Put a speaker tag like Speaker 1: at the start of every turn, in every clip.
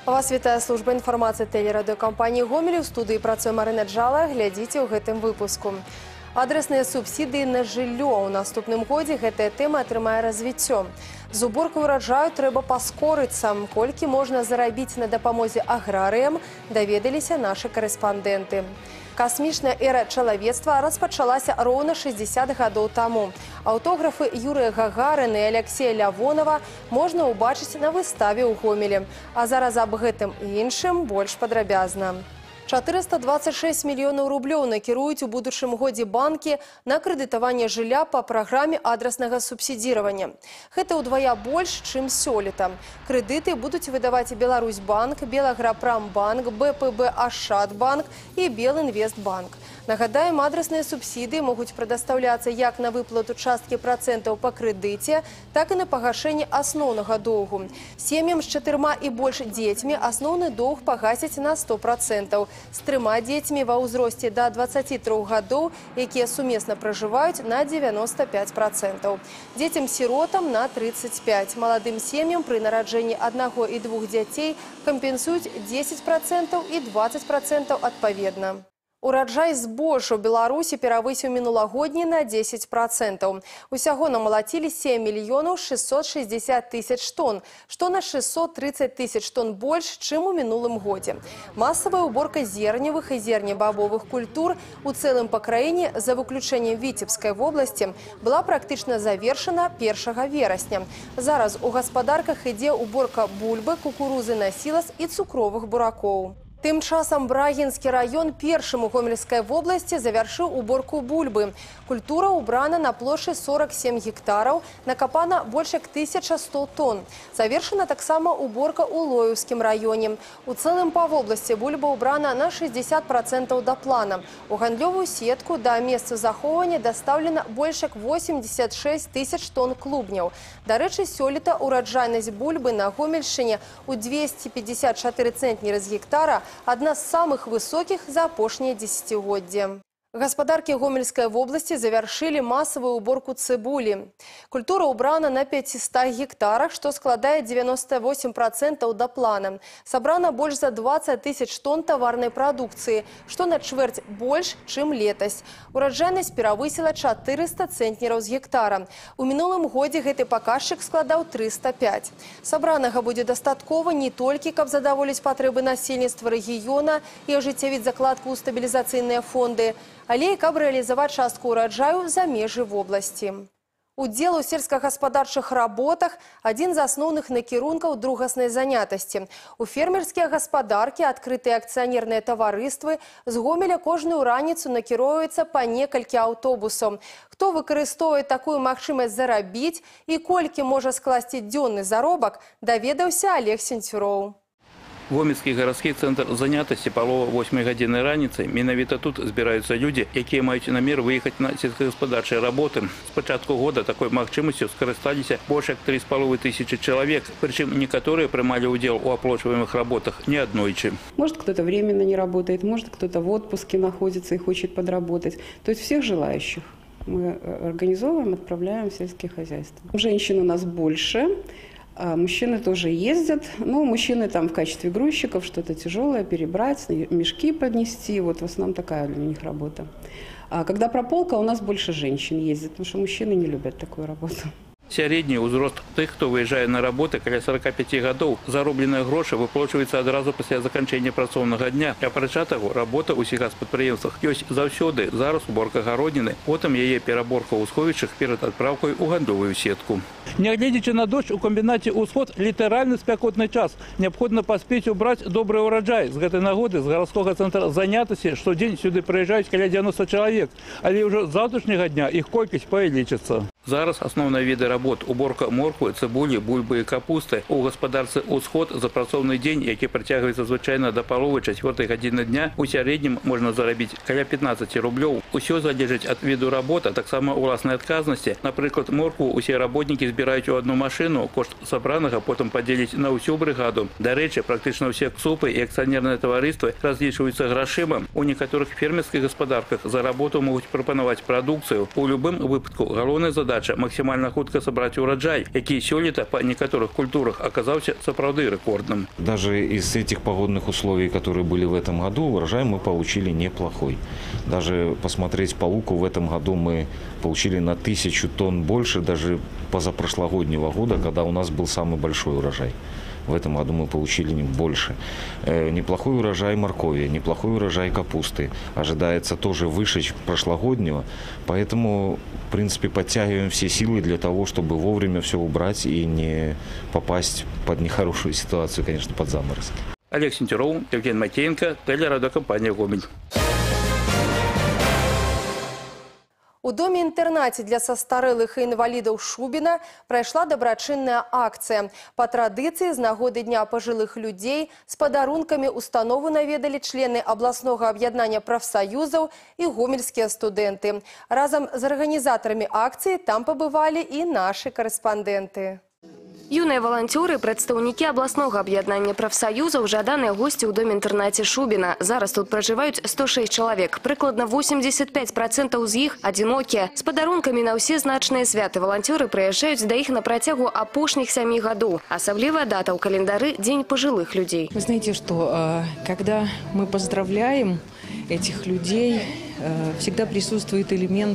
Speaker 1: Вас вітае служба інфармацыі тэлерадыёкампаніі «Гомель». У студыі працуе Марына Джала. Глядзіце ў гэтым выпуску. Адрэсныя субсідыі на жыллё. У наступным годзе гэтая тэма атрымае развіццё. З уборкай ураджаю трэба паскорыцца. Колькі можна зарабіць на дапамозе аграрыям, даведаліся нашы карэспандэнты. Касмічная эра чалавецтва распачалася роўна 60 гадоў таму. Аўтографы Юрыя Гагарына і Алексея Лявонова можна ўбачыць на выставе ў Гомелі. А зараз аб гэтым і іншым больш падрабязна. 426 мільёнаў рублёў накіруюць у будучым годзе банкі на крэдытаванне жылля па праграме адраснага субсідзіравання. Гэта ўдвая больш, чым сёлета. Крэдыты будуць выдаваць Беларусьбанк, Белаграпрамбанк, БПБ Ашадбанк і Белінвестбанк. Нагадаем, адрасныя субсідыі могуць прадастаўляцца як на выплату часткі працэнтаў па крэдыце, так і на пагашэнне асноўнага доўгу. Сем'ям з 4 і больш дзецьмі асноўны доўг пагасяць на 100%. З 3 дзецьмі ва ўзросце да 23 гадоў, якія сумесна пражываюць, на 95%. Дзецям-сіротам на 35%. Маладым сем'ям пры нараджэнні 1 і 2 дзяцей кампенсуюць 10% і 20% адпаведна. Ураджай збожжа ў Беларусі перавысіў мінулагодні на 10%. Усяго намалацілі 7 мільёнаў 660 тысяч тонн, што на 630 тысяч тонн больш, чым у мінулым годзе. Масавая уборка зерневых і зернебабовых культур у цэлым па краіне, за выключэннем Віцебскай вобласці, была практычна завершана 1 верасня. Зараз у гаспадарках ідзе уборка бульбы, кукурузы на сілас і цукровых буракоў. Тым часам Брагінскі раён першым у Гомельскай вобласці завяршыў уборку бульбы. Культура убрана на плошчы 47 гектараў, накапана больш як 1100 тонн. Завершана таксама уборка ў Лоеўскім раёне. У цэлым па вобласці бульба убрана на 60% да плана. У гандлёвую сетку да месца захоўвання дастаўлена больш як 86 тысяч тонн клубняў. Дарэчы, сёлета ураджайнасць бульбы на Гомельшчыне ў 254 цэнтнеры з гектара адна з самых высокіх за апошнія дзесяцігоддзі. Гаспадаркі Гомельскай вобласці завяршылі масавую уборку цыбулі. Культура убрана на 500 гектарах, што складае 98% да плана. Сабрана больш за 20 тысяч тонн таварнай прадукцыі, што на чвэрць больш, чым летась. Ураджайнасць перавысіла 400 цэнтнераў з гектара. У мінулым годзе гэты паказчык складаў 305. Сабранага будзе дастаткова не толькі, каб задаволіць патрэбы насельніцтва рэгіёна і ажыццявіць закладку ў стабілізацыйныя фонды, але і каб рэалізаваць частку ўраджаю за межы вобласці. Удзел у сельскагаспадарчых работах – адзін з асноўных накірункаў другаснай занятасці. У фермерскія гаспадаркі, адкрытыя акцыянерныя таварыствы, з Гомеля кожную раніцу накіроўваецца па некалькі аўтобусаў. Хто выкарыстоўвае такую магчымасць зарабіць і колькі можа скласці дзённы заробак, даведаўся Олег Сенцюроў.
Speaker 2: Гомельскі гарадскі цэнтр занятасці палова 8 гадзіны раніцы. Менавіта тут збіраюцца людзі, якія маюць намер выехаць на сельскагаспадарчыя работы. З пачатку года такой магчымасцю скарысталіся больш як 3,5 тысячи чалавек, прычым некаторыя прымалі ўдзел у аплачваемых работах не аднойчы.
Speaker 3: Может, кто-то временно не работает, может, кто-то в отпуске находится и хочет подработать. То есть всех желающих мы организовываем, отправляем в сельские хозяйства. Женщин у нас больше. Мужчины тоже ездят, но мужчины там в качестве грузчиков что-то тяжелое перебрать, мешки поднести, вот в основном такая для них работа. А когда прополка, у нас больше женщин ездит, потому что мужчины не любят такую работу.
Speaker 2: Сярэдні ўзрост тых, хто выязджае на работы, каля 45 гадоў. Заробленыя грошы выплачваюцца адразу пасля заканчэння працоўнага дня. Апрача таго, работа ў сельгаспрадпрыемствах ёсць заўсёды. Зараз уборка гародніны, потым яе пераборка ў сховішчах перад адпраўкай у гандлёвую сетку.
Speaker 4: Нягледзячы на дождж, у камбінаце «Усход» літаральны спякотны час. Неабходна паспець убраць добры ўраджай. З гэтай нагоды з гарадскога цэнтра занятасці штодзень сюды прыязджаюць каля 90 чалавек. Але ўжо з заўтрашняга дня іх колькасць павялічыцца.
Speaker 2: Зараз асноўныя віды работ – уборка морквы, цыбулі, бульбы і капусты. У гаспадарцы «Усход» за працоўны дзень, які працягваецца звычайна да паловы 4 гадзіны дня, у сярэднім можна зарабіць каля 15 рублёў. Усё залежыць ад віду работы, таксама ўласнай адказнасці. Напрыклад, моркву усе работнікі збіраюць у одну машину, кошт сабранага потым падзеліць на ўсю брыгаду. Дарэчы, практычна ўсе ЦУПы і акцыянерныя таварыствы разлічваюцца грашыма. У некаторых фермерскіх гаспадарках за работу могуць прапанаваць прадукцыю. У любым выпадку галоўная задача задача максимально хутка сабраць ураджай, які сёлета па некаторых культурах оказаўся сапраўды рэкордным.
Speaker 5: Даже из этих погодных условий, которые были в этом году, урожай мы получили неплохой. Даже посмотреть по луку в этом году мы получили на 1000 тонн больше даже позапрошлогоднего года, когда у нас был самый большой урожай. В этом году мы получили больше. Неплохой урожай моркови, неплохой урожай капусты. Ожидается тоже выше прошлогоднего. Поэтому, в принципе, подтягиваем все силы для того, чтобы вовремя все убрать и не попасть под нехорошую ситуацию, конечно, под заморозки.
Speaker 2: Олег Сентеров, Евгений Матеенко, телерадиокомпания «Гомель».
Speaker 1: У доме-інтэрнаце для састарэлых і інвалідаў Шубіна прайшла дабрачынная акцыя. Па традыцыі, з нагоды Дня пажылых людзей з падарункамі установу наведалі члены абласнога аб'яднання прафсаюзаў і гомельскія студэнты. Разам з арганізатарамі акцыі там пабывалі і нашы карэспандэнты.
Speaker 6: Юные волонтеры, представники областного объединения профсоюзов, жаданные гости у доме-интернате Шубина. Зараз тут проживают 106 человек. Прикладно 85% из них одинокие. С подарунками на все значные святы волонтеры приезжают до их на протягу опошних 7 годов. Особливая дата у календаре – День пожилых людей.
Speaker 7: Вы знаете, что когда мы поздравляем этих людей, всегда присутствует элемент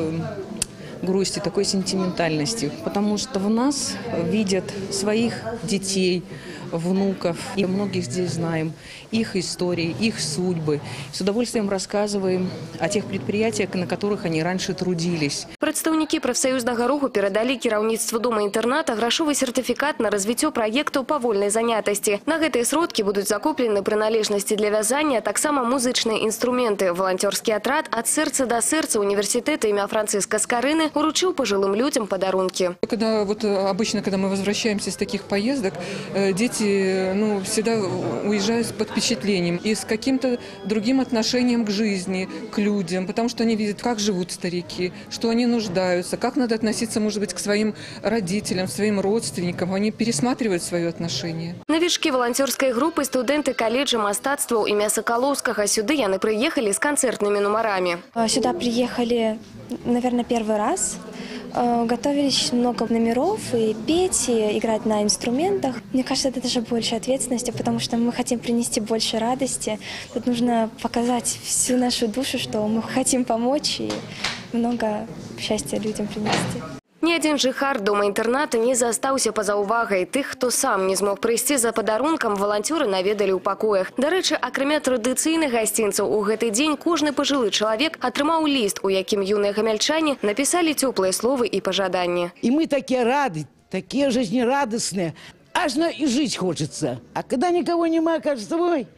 Speaker 7: грусти, такой сентиментальности, потому что в нас видят своих детей, внуков. И многих здесь знаем, их истории, их судьбы. С удовольствием рассказываем о тех предприятиях, на которых они раньше трудились.
Speaker 6: Представники профсоюзнага руху передали кіраўніцтву дома-интерната грошовый сертификат на развитие проекту по вольной занятости. На гэтые сродки будут закуплены приналежности для вязания, так само музычные инструменты. Волонтерский отряд «От сердца до сердца» университета имя Франциска Скорыны уручил пожилым людям подарунки.
Speaker 8: Обычно, когда мы возвращаемся с таких поездок, дети всегда уезжают под впечатлением и с каким-то другим отношением к жизни, к людям, потому что они видят, как живут старики, что они нуждаются, как надо относиться, может быть, к своим родителям, своим родственникам. Они пересматривают свое отношение.
Speaker 6: Новички волонтерской группы студенты колледжа мастацтва имя Соколовского. Сюда яны приехали с концертными номерами.
Speaker 9: Сюда приехали, наверное, первый раз. Готовились много номеров и петь, и играть на инструментах. Мне кажется, это даже больше ответственности, потому что мы хотим принести больше радости. Тут нужно показать всю нашу душу, что мы хотим помочь и много счастья людям принести.
Speaker 6: Ни один жыхар дома-интерната не застаўся па-за ўвагай. Тых, хто сам не змог прыйсці за падарункам, валанцёры наведалі ў пакоях. Дарэчы, акрамя традыцыйных гасцінцаў, у гэты дзень кожны пажылы чалавек атрымаў ліст, у якім юныя гамяльчане напісалі цёплыя словы і пажаданні.
Speaker 10: И мы такие рады, такие жизнерадостные. Аж и жить хочется. А когда никого нема, кажется, ой,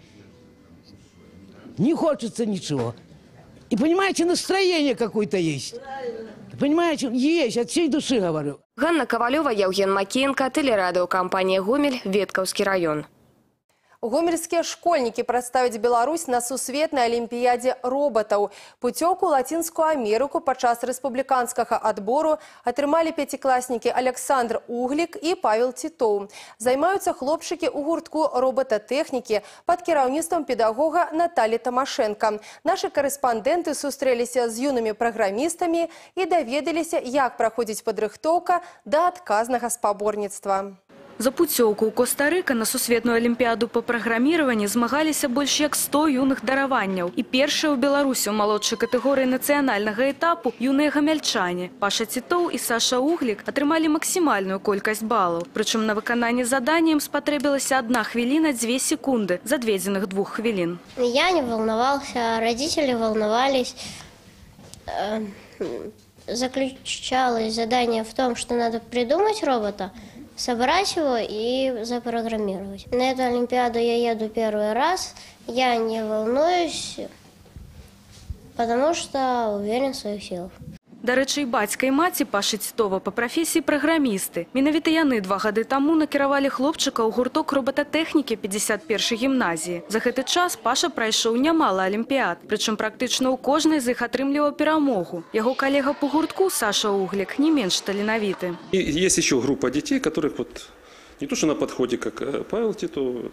Speaker 10: не хочется ничего. И понимаете, настроение какое-то есть. Понимаете, есть, от всей души говорю.
Speaker 6: Ганна Ковалева, Евген Макеенко, телерадиокомпания «Гомель», Ветковский район.
Speaker 1: Гомельскія школьнікі прадставяць Беларусь на сусветнай алімпіядзе роботаў. Пуцёўку ў Лацінскую Амерыку падчас рэспубліканскага адбору атрымалі пяцікласнікі Александр Углік і Павел Титоў. Займаюцца хлопчыкі ў гуртку роботатэхнікі пад кіраўніцтвам педагога Наталі Тамашенко. Нашы карэспандэнты сустрэліся з юнымі праграмістамі і даведаліся, як праходзіць падрыхтоўка да адказнага спаборніцтва.
Speaker 11: За путёўку ў Коста-Рыка на сусветную алімпіяду по праграміраванні змагаліся больш як 100 юных дараванняў. І першыя ў Беларусі ў малодшай катэгорыі нацыянальнага этапу юныя гамяльчане. Паша Титоў і Саша Углік атрымалі максімальную колькасць балаў. Прычым на выкананне задання ім спатрэбілася 1 хвіліна 2 секунды з адведзеных 2 хвілін.
Speaker 12: Я не волновался, родители волновались. Заключалось задание в том, что надо придумать робота, собрать его и запрограммировать. На эту олимпиаду я еду первый раз. Я не волнуюсь, потому что уверен в своих силах.
Speaker 11: Дарэчы, і бацька і маці Пашы Титова па прафесіі праграмісты. Менавіта яны 2 гады таму накіравалі хлопчыка ў гурток роботатэхнікі 51-й гімназіі. За гэты час Паша прайшоў нямала алімпіяд, прычым практычна ў кожнай з іх атрымліваў перамогу. Яго калега по гуртку Саша Углік не менш таленавіты.
Speaker 13: Есть еще группа детей, которых не то что на подходе, как Павел Титов,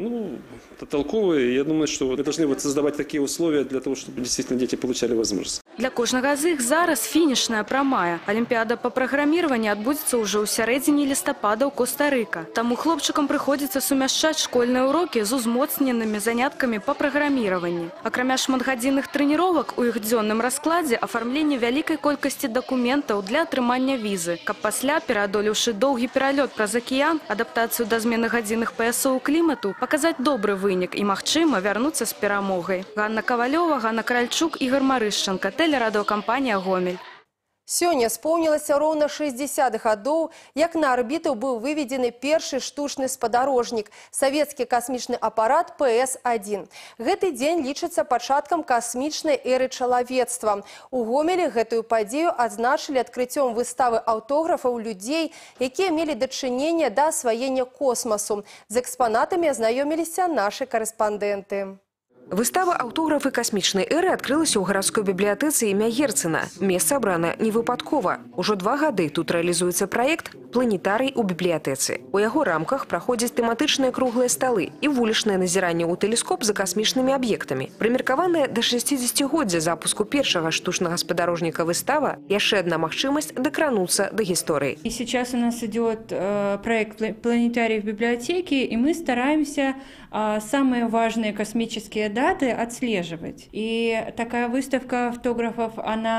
Speaker 13: это толковые. Я думаю, что мы должны создавать такие условия для того, чтобы действительно дети получали возможность.
Speaker 11: Для кожнага з іх зараз фінішная прамая. Алімпіада па праграміраванні адбудзецца ўжо ў сярэдзіне лістапада ў Коста-Рыка. Таму хлопчыкам прыходзіцца сумяшчаць школьныя ўрокі з узмоцненымі заняткамі па праграміраванні. Акрамя шматгадзінных трэніровак у іх дзённым раскладзе афармленне вялікай колькасці дакументаў для атрымання візы, каб пасля, пераадолеўшы доўгі пералёт праз акіян, адаптацыю да змены гадзінных паясоў клімату, паказаць добры вынік і, магчыма, вярнуцца з перамогай. Ганна Кавалёва, Ганна Кральчук, Ігор Марышченко, Телерадиокомпания «Гомель».
Speaker 1: Сёння споўнілася роўна 60 гадоў, як на арбіту быў выведзены першы штучны спадарожнік – савецкі касмічны апарат ПС-1. Гэты дзень лічыцца пачаткам касмічнай эры чалавецтва. У Гомелі гэтую падзею адзначылі адкрыццём выставы аўтографаў людзей, якія мелі дачыненне да асваення космасу. З экспанатамі азнаёміліся нашы карэспандэнты.
Speaker 14: Выстава «Аўтографы касмічнай эры» адкрылася ў гарадской бібліятэцы імя Герцена. Месца абрана невыпадкова. Ужо 2 гады тут рэалізуецца праект «Планетарый у бібліятэцы». У яго рамках праходзяць тэматычныя круглыя сталы і вулічнае назіранне ў тэлескоп за касмічнымі аб'ектамі. Прымеркаваная да 60-годдзя запуску першага штучнага спадарожніка выстава – яшчэ адна магчымасць дакрануцца да гісторыі.
Speaker 15: И сейчас у нас идет проект «Планетарий в библиотеке», и мы стараемся самые важные космические даты отслеживать. И такая выставка автографов,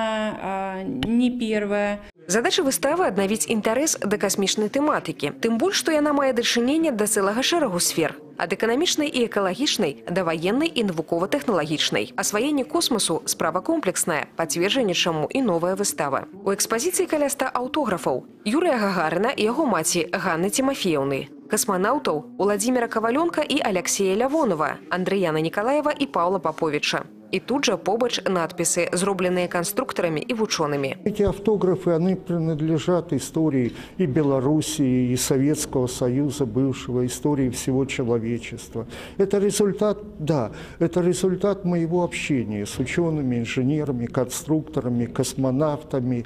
Speaker 15: она не первая.
Speaker 14: Задача выставы – аднавіць інтарэс да касмічнай тэматыкі. Тым больш, што яна мае дачыненне да цэлага шэрагу сфер. Ад эканамічнай і экалагічнай да ваеннай і навукова-тэхналагічнай. Асваенне космосу – справа комплексная, пацверджанне чаму і новая выстава. У экспазіцыі каля 100 аўтографаў Юрыя Гагарына і яго маці Ганны Тимофеевны, касманаўтаў Уладзіміра Каваленка і Алексея Лявонова, Андрыяна Николаева і Паўла Паповича. И тут же побач надписи, зробленные конструкторами и учеными.
Speaker 16: Эти автографы, они принадлежат истории и Белоруссии, и Советского Союза бывшего, истории всего человечества. Это результат, да, это результат моего общения с учеными, инженерами, конструкторами, космонавтами.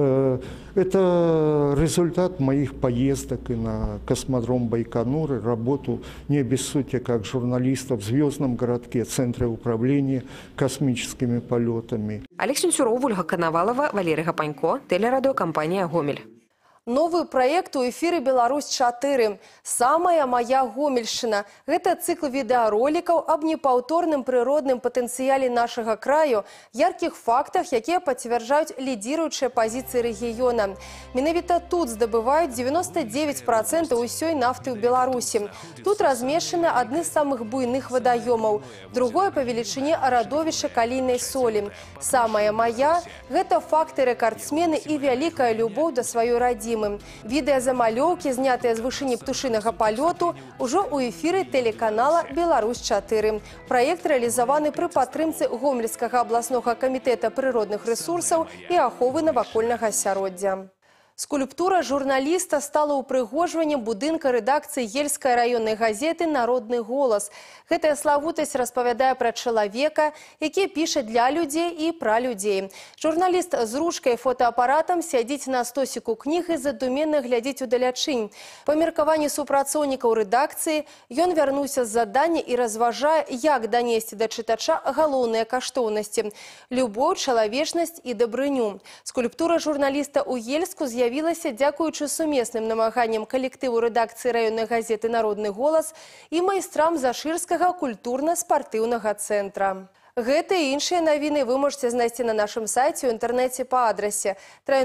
Speaker 16: Это результат моих поездок и на космодром Байконур, и работу не без сути как журналиста в Звездном городке, Центре управления космическими полетами.
Speaker 14: Алексей Сюров, Ольга Коновалова, Валерий Гапанько, телерадиокомпания «Гомель».
Speaker 1: Новый проект у эфире «Беларусь-4». «Самая моя Гомельшчына». Это цикл видеороликов об непаўторным природным потенциале нашего краю, ярких фактах, якія пацвярджаюць лидирующие позиции региона. Менавіта тут здабывают 99% усёй нафты в Беларуси. Тут размешчаны одни из самых буйных водоемов, другое по величине родовище калийной соли. «Самая моя» – это факты рекордсмены и великая любовь до своей родины. Відэазамалёўкі, знятыя з вышыні птушынага палёту, ужо ў эфіры тэлеканала «Беларусь-4». Праект рэалізаваны пры падтрымцы Гомельскага абласнога камітэта прыродных рэсурсаў і аховы навакольнага асяроддзя. Скульптура журналіста стала упрыгожваннем будынка рэдакцыі Ельскай раённай газеты «Народны голас». Гэтая славутасць распавядае пра чалавека, які піша для людзей і пра людзей. Журналіст з ручкай і фотоапаратам сядзіць на стосіку кніг і задуменна глядзіць удалячынь. Па меркаванні супрацоўнікаў рэдакцыі, ён вярнуўся з задання і разважае, як данесці да чытача галоўныя каштоўнасці – любоў, чалавечнасць і дабрыню. Скульптура журналіста ў Ельску з'явілася дзякуючы сумесным намаганням калектыву рэдакцыі раённай газеты «Народны голас» і майстрам Зашырскага культурна-спартыўнага цэнтра. Гэта і іншыя навіны вы можете знайсці на нашым сайце ў інтэрнэце па адрасе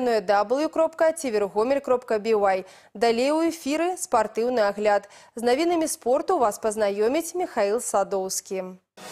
Speaker 1: www.tvrgomel.by. Далей у эфіры спартыўны агляд. З навінамі спорту вас пазнаёміць Михаил Садоўскі.